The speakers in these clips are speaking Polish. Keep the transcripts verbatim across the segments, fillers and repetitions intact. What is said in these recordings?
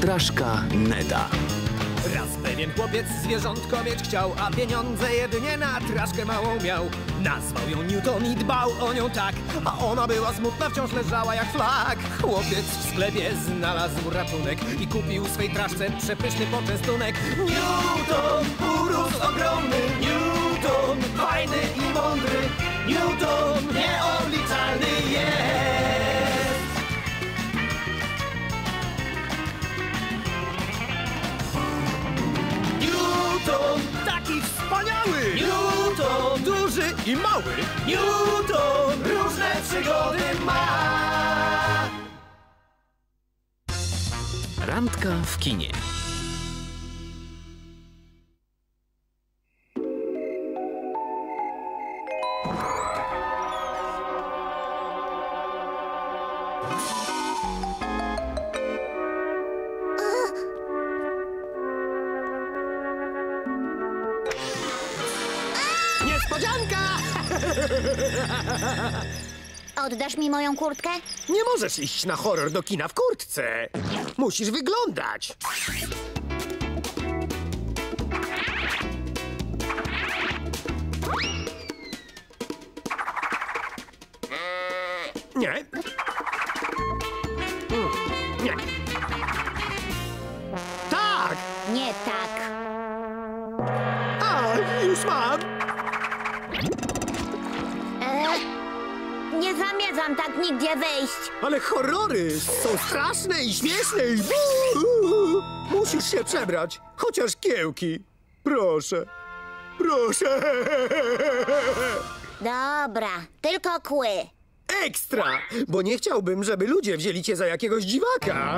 Straszka Neda. Raz pewien chłopiec zwierzątko mieć chciał, a pieniądze jedynie na traszkę małą miał. Nazwał ją Newton i dbał o nią tak, a ona była smutna, wciąż leżała jak flag. Chłopiec w sklepie znalazł ratunek i kupił swej traszce przepyszny poczęstunek. Newton urósł ogromny, Newton fajny i mądry, Newton nieobliczalny jest. Newton taki wspaniały, Newton duży i mały, Newton różne przygody ma. Randka w kinie. Niespodzianka! Oddasz mi moją kurtkę? Nie możesz iść na horror do kina w kurtce. Musisz wyglądać. Nie. Mm, nie. Tak! Nie tak. A, już mam. E, nie zamierzam tak nigdzie wejść. Ale horrory są straszne i śmieszne i... Musisz się przebrać, chociaż kiełki. Proszę, proszę. Dobra, tylko kły. Ekstra, bo nie chciałbym, żeby ludzie wzięli cię za jakiegoś dziwaka.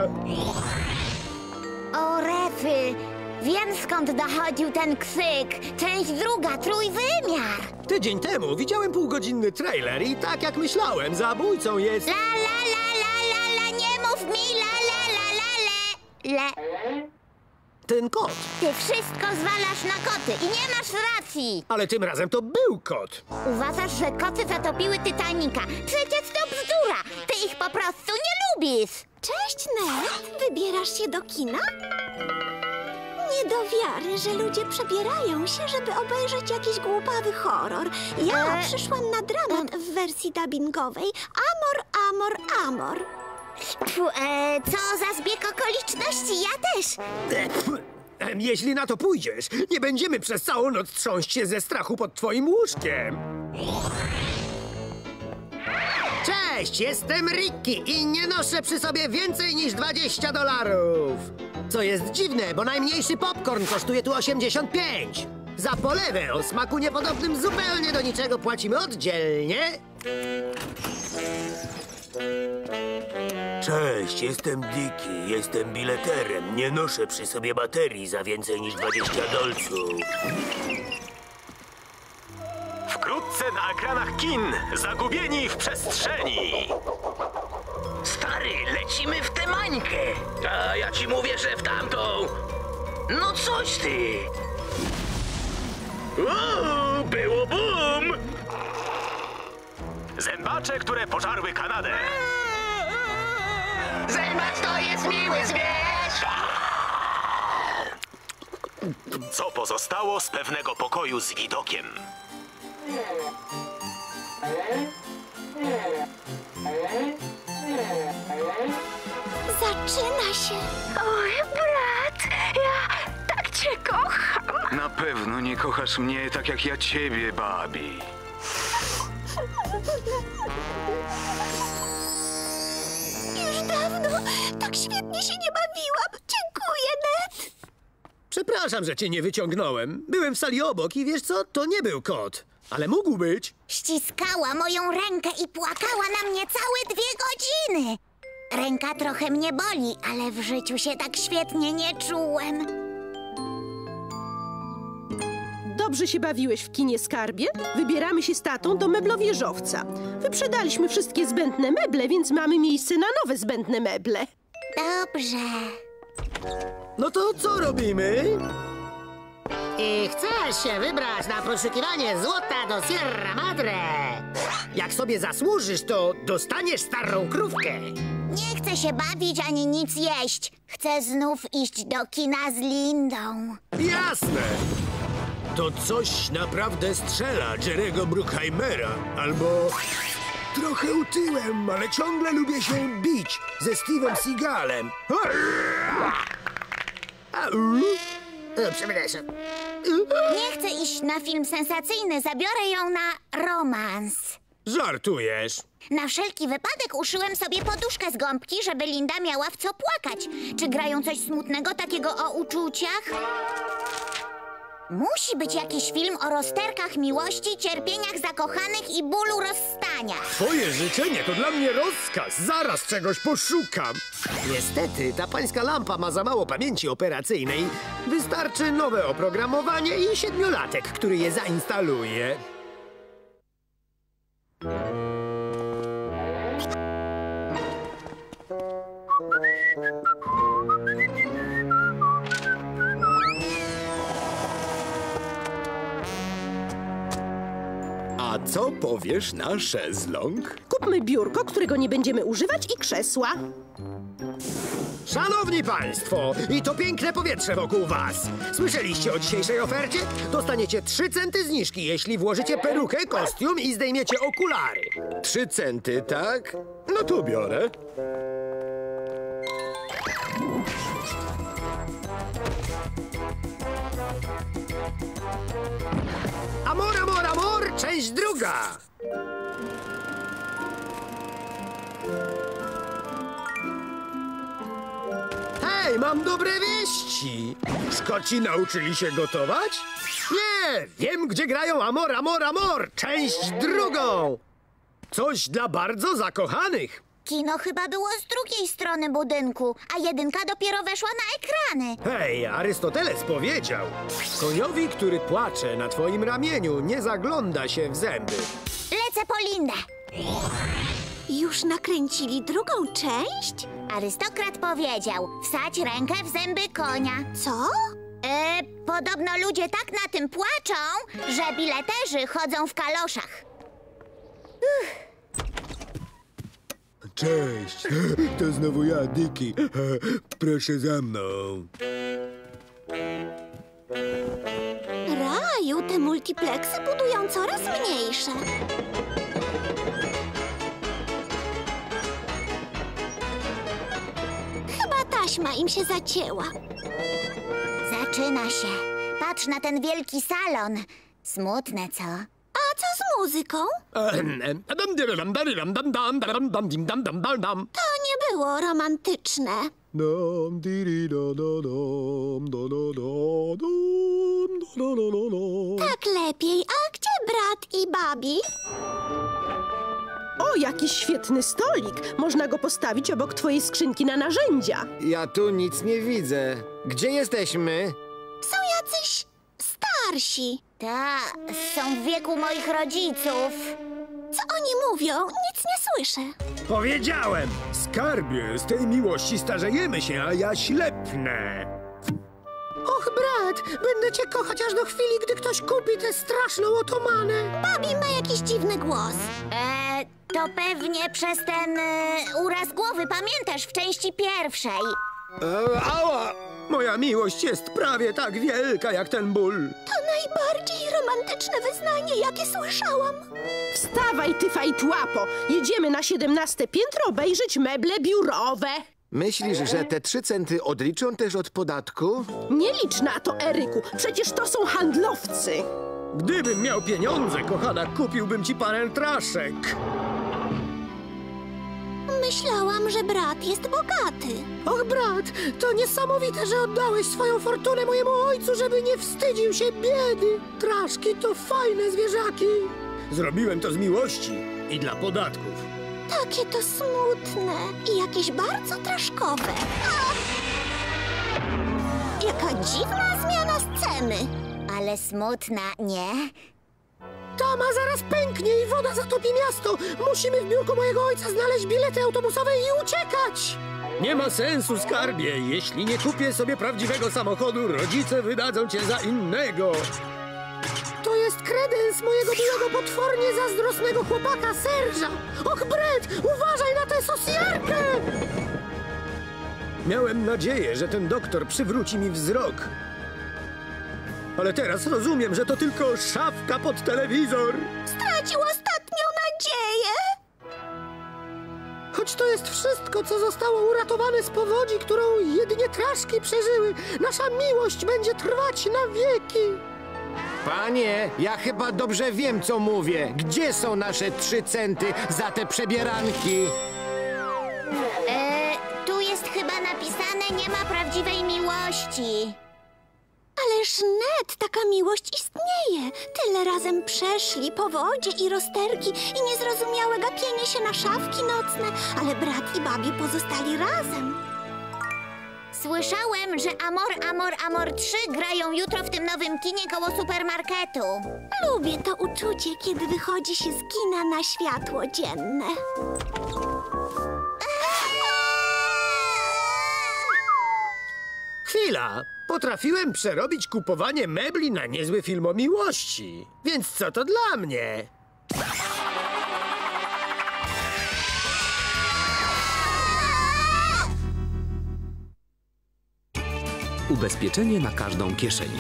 O, rety. Wiem, skąd dochodził ten krzyk. Część druga, trójwymiar. Tydzień temu widziałem półgodzinny trailer i tak jak myślałem, zabójcą jest... La, la, la, la, la, la, nie mów mi la, la, la, la, le. Le. ten kot. Ty wszystko zwalasz na koty i nie masz racji. Ale tym razem to był kot. Uważasz, że koty zatopiły Titanica. Przecież to bzdura. Ty ich po prostu nie lubisz. Cześć, Ned. Wybierasz się do kina? Nie do wiary, że ludzie przebierają się, żeby obejrzeć jakiś głupawy horror. Ja E? przyszłam na dramat w wersji dubbingowej. Amor, amor, amor. Pfu, e, co za zbieg okoliczności, ja też. Em, Jeśli na to pójdziesz, nie będziemy przez całą noc trząść się ze strachu pod twoim łóżkiem. Cześć, jestem Ricky i nie noszę przy sobie więcej niż dwadzieścia dolarów. Co jest dziwne, bo najmniejszy popcorn kosztuje tu osiemdziesiąt pięć. Za polewę o smaku niepodobnym zupełnie do niczego płacimy oddzielnie. Cześć, jestem Dicky, jestem bileterem. Nie noszę przy sobie baterii za więcej niż dwadzieścia dolców. Wkrótce na ekranach kin, zagubieni w przestrzeni. Stary, lecimy w tę mańkę. A ja ci mówię, że w tamtą. No coś ty. Uuu, było bum! Zębacze, które pożarły Kanadę. Zębacz to jest miły zwierz. Co pozostało z pewnego pokoju z widokiem? Zaczyna się. Oj, brat, ja tak cię kocham. Na pewno nie kochasz mnie tak jak ja ciebie, Babi. Już dawno tak świetnie się nie bawiłam. Dziękuję, Ned. Przepraszam, że cię nie wyciągnąłem. Byłem w sali obok i wiesz co? To nie był kot. Ale mógł być. Ściskała moją rękę i płakała na mnie całe dwie godziny. Ręka trochę mnie boli, ale w życiu się tak świetnie nie czułem. Dobrze się bawiłeś w kinie, skarbie? Wybieramy się z tatą do meblowieżowca. Wyprzedaliśmy wszystkie zbędne meble, więc mamy miejsce na nowe zbędne meble. Dobrze. No to co robimy? I chcesz się wybrać na poszukiwanie złota do Sierra Madre? Jak sobie zasłużysz, to dostaniesz starą krówkę. Nie chcę się bawić ani nic jeść. Chcę znów iść do kina z Lindą. Jasne! To coś naprawdę strzela Jerry'ego Bruckheimera. Albo... Trochę utyłem, ale ciągle lubię się bić ze Steve'em Seagalem. E, przepraszam. Nie chcę iść na film sensacyjny. Zabiorę ją na romans. Żartujesz? Na wszelki wypadek uszyłem sobie poduszkę z gąbki, żeby Linda miała w co płakać. Czy grają coś smutnego takiego o uczuciach? Musi być jakiś film o rozterkach miłości, cierpieniach zakochanych i bólu rozstania. Twoje życzenie to dla mnie rozkaz. Zaraz czegoś poszukam. Niestety, ta pańska lampa ma za mało pamięci operacyjnej. Wystarczy nowe oprogramowanie i siedmiolatek, który je zainstaluje. A co powiesz na szezlong? Kupmy biurko, którego nie będziemy używać i krzesła. Szanowni Państwo, i to piękne powietrze wokół Was. Słyszeliście o dzisiejszej ofercie? Dostaniecie trzy centy zniżki, jeśli włożycie perukę, kostium i zdejmiecie okulary. Trzy centy, tak? No to biorę. Amor, amor, amor, część druga. Hej, mam dobre wieści. Szkoci nauczyli się gotować? Nie, wiem, gdzie grają Amor, amor, amor, część drugą. Coś dla bardzo zakochanych. Kino chyba było z drugiej strony budynku, a jedynka dopiero weszła na ekrany. Hej, Arystoteles powiedział, koniowi, który płacze na twoim ramieniu, nie zagląda się w zęby. Lecę po Lindę. Już nakręcili drugą część? Arystokrat powiedział, wsadź rękę w zęby konia. Co? E, podobno ludzie tak na tym płaczą, że bileterzy chodzą w kaloszach. Uff. Cześć, to znowu ja, Dicky. Proszę za mną. Raju, te multipleksy budują coraz mniejsze. Chyba taśma im się zacięła. Zaczyna się. Patrz na ten wielki salon. Smutne, co? A co z muzyką? To nie było romantyczne. Tak lepiej. A gdzie brat i Babi? O, jaki świetny stolik! Można go postawić obok twojej skrzynki na narzędzia. Ja tu nic nie widzę. Gdzie jesteśmy? Są jacyś starsi. Ta, są w wieku moich rodziców. Co oni mówią? Nic nie słyszę. Powiedziałem, skarbie, z tej miłości starzejemy się, a ja ślepnę. Och, brat, będę cię kochać aż do chwili, gdy ktoś kupi tę straszną otomanę. Babi ma jakiś dziwny głos. E, to pewnie przez ten e, uraz głowy, pamiętasz, w części pierwszej. E, ała! Moja miłość jest prawie tak wielka jak ten ból. To najbardziej romantyczne wyznanie, jakie słyszałam. Wstawaj, ty fajtłapo! Jedziemy na siedemnaste piętro obejrzeć meble biurowe. Myślisz, że te trzy centy odliczą też od podatku? Nie licz na to, Eryku. Przecież to są handlowcy. Gdybym miał pieniądze, kochana, kupiłbym ci parę traszek. Myślałam, że brat jest bogaty. Och, brat, to niesamowite, że oddałeś swoją fortunę mojemu ojcu, żeby nie wstydził się biedy. Traszki to fajne zwierzaki. Zrobiłem to z miłości i dla podatków. Takie to smutne i jakieś bardzo traszkowe. Ach! Jaka dziwna zmiana sceny. Ale smutna, nie? Tama zaraz pęknie i woda zatopi miasto. Musimy w biurku mojego ojca znaleźć bilety autobusowe i uciekać. Nie ma sensu, skarbie. Jeśli nie kupię sobie prawdziwego samochodu, rodzice wydadzą cię za innego. To jest kredens mojego byłego potwornie zazdrosnego chłopaka Serża. Och, Brent, uważaj na tę sosjarkę! Miałem nadzieję, że ten doktor przywróci mi wzrok. Ale teraz rozumiem, że to tylko szafka pod telewizor. Stracił ostatnią nadzieję. Choć to jest wszystko, co zostało uratowane z powodzi, którą jedynie traszki przeżyły, nasza miłość będzie trwać na wieki. Panie, ja chyba dobrze wiem, co mówię. Gdzie są nasze trzy centy za te przebieranki? E, tu jest chyba napisane: nie ma prawdziwej miłości. Ależ Ned, taka miłość istnieje. Tyle razem przeszli powodzie i rozterki i niezrozumiałe gapienie się na szafki nocne, ale brat i babie pozostali razem. Słyszałem, że Amor, Amor, Amor trzy grają jutro w tym nowym kinie koło supermarketu. Lubię to uczucie, kiedy wychodzi się z kina na światło dzienne. Chwila! Potrafiłem przerobić kupowanie mebli na niezły film o miłości. Więc co to dla mnie? Ubezpieczenie na każdą kieszeń.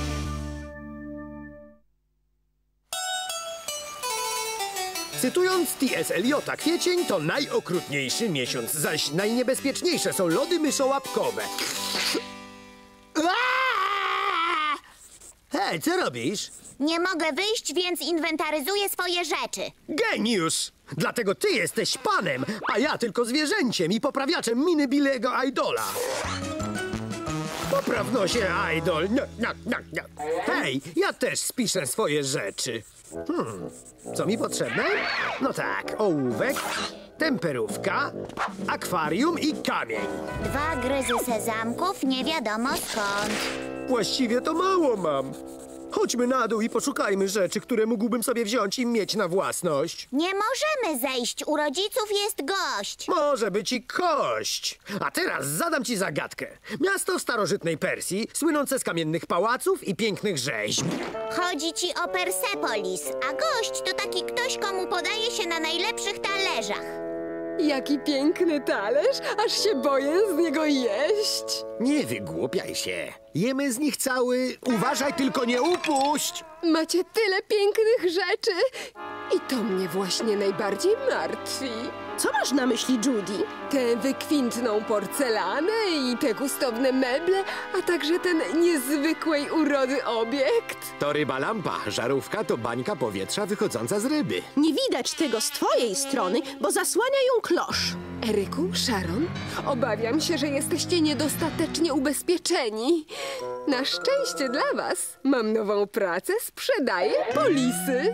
Cytując T S Eliota, kwiecień to najokrutniejszy miesiąc, zaś najniebezpieczniejsze są lody myszołapkowe. Hej, co robisz? Nie mogę wyjść, więc inwentaryzuję swoje rzeczy. Geniusz! Dlatego ty jesteś panem, a ja tylko zwierzęciem i poprawiaczem miny Billego Idola. Poprawno się, Idol. No, no, no, no. Hej, ja też spiszę swoje rzeczy. Hmm, co mi potrzebne? No tak, ołówek, temperówka, akwarium i kamień. Dwa gryzy sezamków, nie wiadomo skąd. Właściwie to mało mam. Chodźmy na dół i poszukajmy rzeczy, które mógłbym sobie wziąć i mieć na własność. Nie możemy zejść, u rodziców jest gość. Może być i kość. A teraz zadam ci zagadkę. Miasto w starożytnej Persji, słynące z kamiennych pałaców i pięknych rzeźb. Chodzi ci o Persepolis, a gość to taki ktoś, komu podaje się na najlepszych talerzach. Jaki piękny talerz, aż się boję z niego jeść. Nie wygłupiaj się. Jemy z nich cały. Uważaj, tylko nie upuść. Macie tyle pięknych rzeczy i to mnie właśnie najbardziej martwi. Co masz na myśli, Judy? Tę wykwintną porcelanę i te gustowne meble, a także ten niezwykłej urody obiekt. To ryba lampa. Żarówka to bańka powietrza wychodząca z ryby. Nie widać tego z twojej strony, bo zasłania ją klosz. Eryku, Sharon, obawiam się, że jesteście niedostatecznie ubezpieczeni. Na szczęście dla was mam nową pracę, sprzedaję polisy.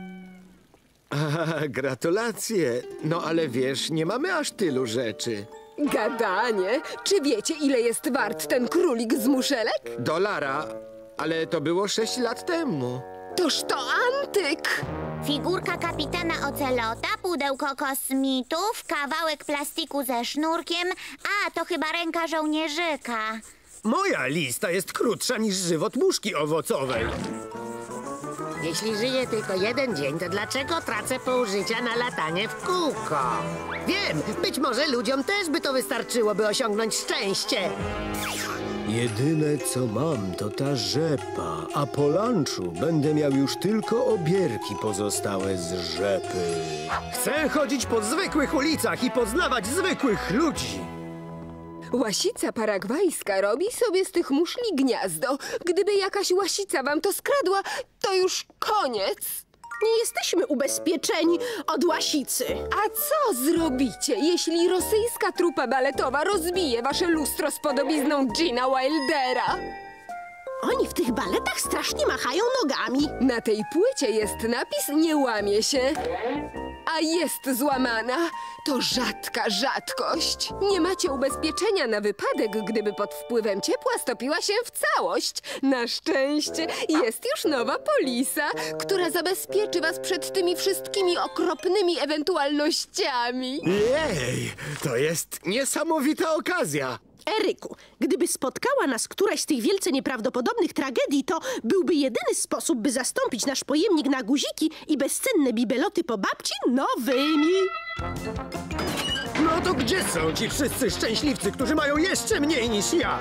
A, gratulacje. No ale wiesz, nie mamy aż tylu rzeczy. Gadanie. Czy wiecie, ile jest wart ten królik z muszelek? Dolara, ale to było sześć lat temu. Toż to antyk! Figurka kapitana Ocelota, pudełko kosmitów, kawałek plastiku ze sznurkiem, a to chyba ręka żołnierzyka. Moja lista jest krótsza niż żywot muszki owocowej. Jeśli żyję tylko jeden dzień, to dlaczego tracę pół życia na latanie w kółko? Wiem, być może ludziom też by to wystarczyło, by osiągnąć szczęście. Jedyne co mam to ta rzepa, a po lunchu będę miał już tylko obierki pozostałe z rzepy. Chcę chodzić po zwykłych ulicach i poznawać zwykłych ludzi. Łasica paragwajska robi sobie z tych muszli gniazdo. Gdyby jakaś łasica wam to skradła, to już koniec. Nie jesteśmy ubezpieczeni od łasicy. A co zrobicie, jeśli rosyjska trupa baletowa rozbije wasze lustro z podobizną Gina Wildera? Oni w tych baletach strasznie machają nogami. Na tej płycie jest napis "Nie łamie się", a jest złamana. To rzadka rzadkość. Nie macie ubezpieczenia na wypadek, gdyby pod wpływem ciepła stopiła się w całość. Na szczęście jest już nowa polisa, która zabezpieczy was przed tymi wszystkimi okropnymi ewentualnościami. Jej, to jest niesamowita okazja. Eryku, gdyby spotkała nas któraś z tych wielce nieprawdopodobnych tragedii, to byłby jedyny sposób, by zastąpić nasz pojemnik na guziki i bezcenne bibeloty po babci nowymi. No to gdzie są ci wszyscy szczęśliwcy, którzy mają jeszcze mniej niż ja?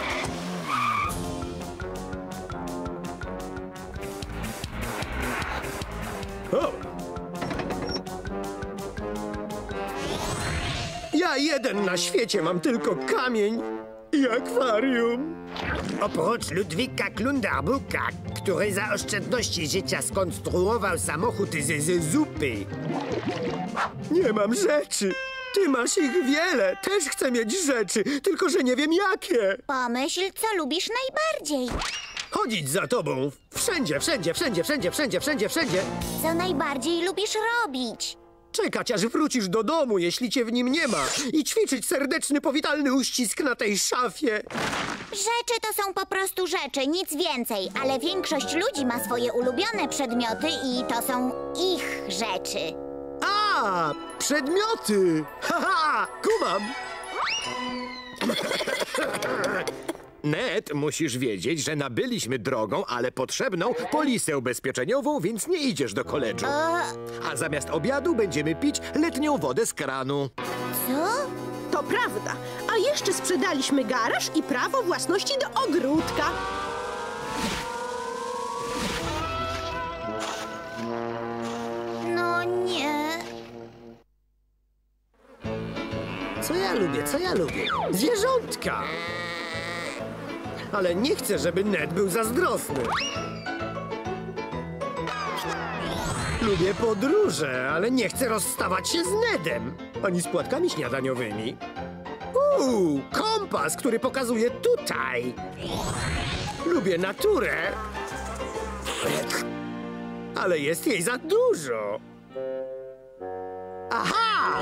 O! Ja jeden na świecie mam tylko kamień i akwarium. Oprócz Ludwika Klundarbuka, który za oszczędności życia skonstruował samochód z, z zupy. Nie mam rzeczy. Ty masz ich wiele. Też chcę mieć rzeczy, tylko że nie wiem jakie. Pomyśl, co lubisz najbardziej. Chodzić za tobą. Wszędzie, wszędzie, wszędzie, wszędzie, wszędzie, wszędzie, wszędzie. Co najbardziej lubisz robić. Czekać, aż wrócisz do domu, jeśli cię w nim nie ma. I ćwiczyć serdeczny, powitalny uścisk na tej szafie. Rzeczy to są po prostu rzeczy, nic więcej. Ale większość ludzi ma swoje ulubione przedmioty i to są ich rzeczy. A, przedmioty! Haha, kumam! Ned, musisz wiedzieć, że nabyliśmy drogą, ale potrzebną polisę ubezpieczeniową, więc nie idziesz do koledżu. A zamiast obiadu będziemy pić letnią wodę z kranu. Co? To prawda. A jeszcze sprzedaliśmy garaż i prawo własności do ogródka. No nie. Co ja lubię, co ja lubię? Zwierzątka! Ale nie chcę, żeby Ned był zazdrosny. Lubię podróże, ale nie chcę rozstawać się z Nedem. Ani z płatkami śniadaniowymi. Uuu, kompas, który pokazuje tutaj. Lubię naturę. Ale jest jej za dużo. Aha!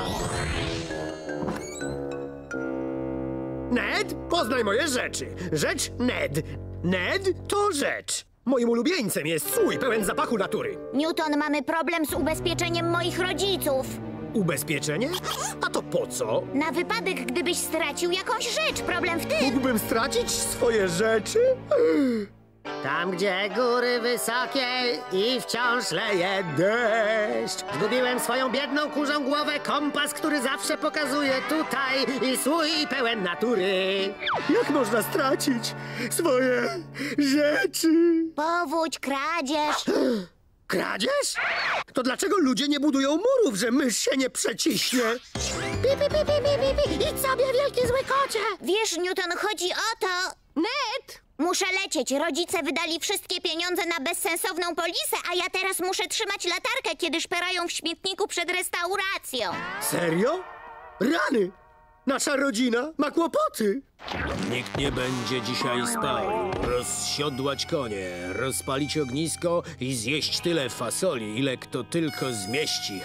Ned, poznaj moje rzeczy. Rzecz Ned. Ned to rzecz. Moim ulubieńcem jest słój pełen zapachu natury. Newton, mamy problem z ubezpieczeniem moich rodziców. Ubezpieczenie? A to po co? Na wypadek, gdybyś stracił jakąś rzecz. Problem w tym. Mógłbym stracić swoje rzeczy? Tam, gdzie góry wysokie i wciąż leje deszcz. Zgubiłem swoją biedną kurzą głowę, kompas, który zawsze pokazuje tutaj i słój pełen natury. Jak można stracić swoje rzeczy? Powódź, kradzież. Kradzież? To dlaczego ludzie nie budują murów, że mysz się nie przeciśnie? Pi, pi, pi, pi, pi, pi. Idź sobie, wielki zły kocie. Wiesz, Newton, chodzi o to... Ned! Muszę lecieć. Rodzice wydali wszystkie pieniądze na bezsensowną polisę, a ja teraz muszę trzymać latarkę, kiedy szperają w śmietniku przed restauracją. Serio? Rany! Nasza rodzina ma kłopoty. Nikt nie będzie dzisiaj spał. Rozsiodłać konie, rozpalić ognisko i zjeść tyle fasoli, ile kto tylko zmieści.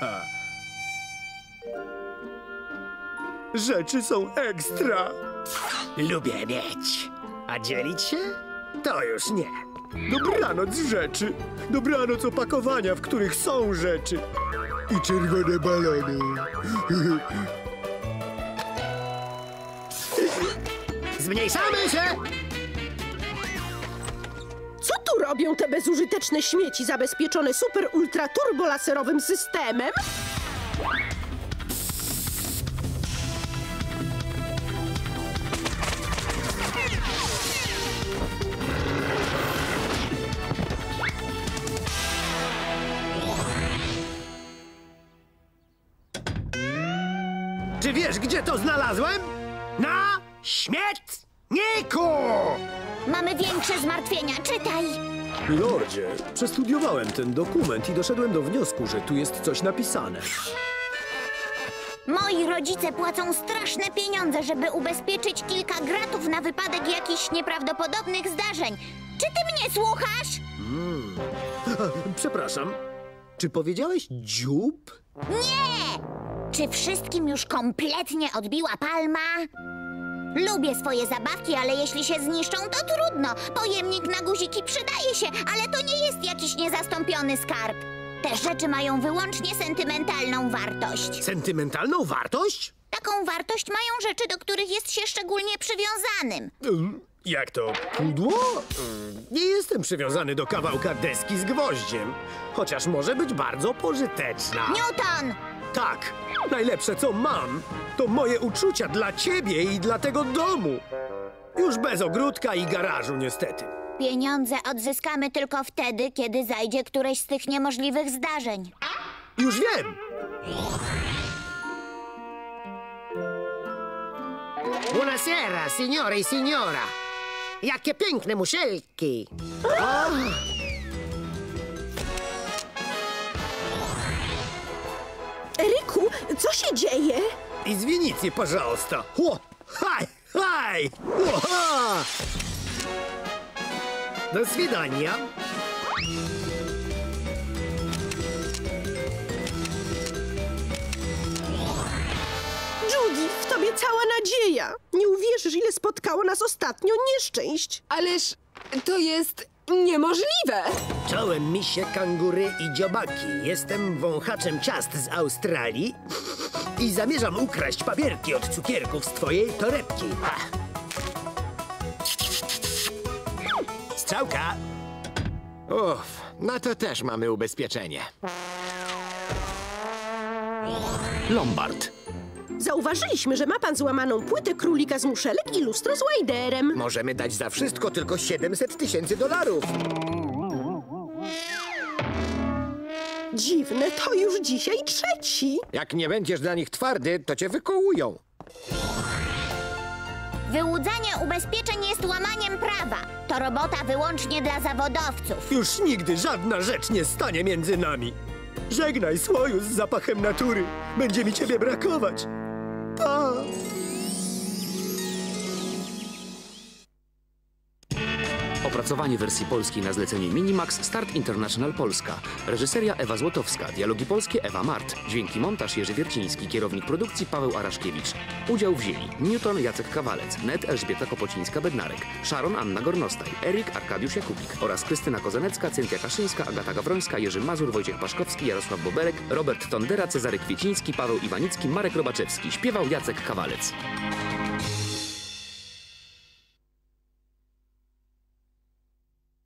Rzeczy są ekstra. Lubię mieć. A dzielić się? To już nie. Dobranoc rzeczy. Dobranoc opakowania, w których są rzeczy. I czerwone balony. Zmniejszamy się! Co tu robią te bezużyteczne śmieci zabezpieczone super ultra turbo laserowym systemem? Czy wiesz, gdzie to znalazłem? Na śmietniku! Mamy większe zmartwienia. Czytaj. Lordzie, przestudiowałem ten dokument i doszedłem do wniosku, że tu jest coś napisane. Moi rodzice płacą straszne pieniądze, żeby ubezpieczyć kilka gratów na wypadek jakichś nieprawdopodobnych zdarzeń. Czy ty mnie słuchasz? Hmm. Przepraszam, czy powiedziałeś dziób? Nie! Czy wszystkim już kompletnie odbiła palma? Lubię swoje zabawki, ale jeśli się zniszczą, to trudno. Pojemnik na guziki przydaje się, ale to nie jest jakiś niezastąpiony skarb. Te rzeczy mają wyłącznie sentymentalną wartość. Sentymentalną wartość? Taką wartość mają rzeczy, do których jest się szczególnie przywiązanym. Jak to? Pudło? Nie jestem przywiązany do kawałka deski z gwoździem. Chociaż może być bardzo pożyteczna. Newton! Tak, najlepsze co mam, to moje uczucia dla ciebie i dla tego domu. Już bez ogródka i garażu, niestety. Pieniądze odzyskamy tylko wtedy, kiedy zajdzie któreś z tych niemożliwych zdarzeń. Już wiem! Buonasera, signore i signora. Jakie piękne muszelki. O! Eryku, co się dzieje? Извините, пожалуйста. О, хай, хай! Оха! До свидания. Judy, w tobie cała nadzieja. Nie uwierzysz, ile spotkało nas ostatnio nieszczęść. Ależ to jest niemożliwe. Czołem misie, kangury i dziobaki. Jestem wąchaczem ciast z Australii i zamierzam ukraść papierki od cukierków z twojej torebki. Ha. Strzałka. Uff, no to też mamy ubezpieczenie. Lombard. Zauważyliśmy, że ma pan złamaną płytę królika z muszelek i lustro z łajderem. Możemy dać za wszystko tylko siedemset tysięcy dolarów. Dziwne, to już dzisiaj trzeci. Jak nie będziesz dla nich twardy, to cię wykołują. Wyłudzanie ubezpieczeń jest łamaniem prawa. To robota wyłącznie dla zawodowców. Już nigdy żadna rzecz nie stanie między nami. Żegnaj, słoju z zapachem natury. Będzie mi ciebie brakować. Pa! Opracowanie wersji polskiej na zlecenie Minimax Start International Polska. Reżyseria Ewa Złotowska. Dialogi polskie Ewa Mart. Dźwięki montaż Jerzy Wierciński. Kierownik produkcji Paweł Araszkiewicz. Udział wzięli Newton Jacek Kawalec. Ned Elżbieta Kopocińska-Bednarek. Sharon Anna Gornostaj. Erik Arkadiusz Jakubik. Oraz Krystyna Kozanecka, Cynthia Kaszyńska, Agata Gawrońska, Jerzy Mazur, Wojciech Paszkowski, Jarosław Boberek, Robert Tondera, Cezary Kwieciński, Paweł Iwanicki, Marek Robaczewski. Śpiewał Jacek Kawalec.